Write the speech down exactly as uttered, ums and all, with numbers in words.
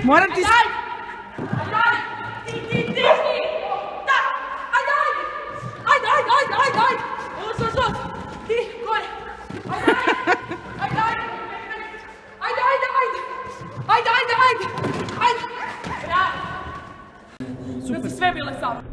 Moram ti... Ajde, ajde, ti, ti, ti, ti, da, ajde, ajde, ajde, ajde, ajde, ajde, ajde, uz, uz, uz, ti, gore, ajde, ajde, ajde, ajde, ajde, ajde, ajde, ajde, ajde, ajde, ajde, bravo, da ti sve bile samo.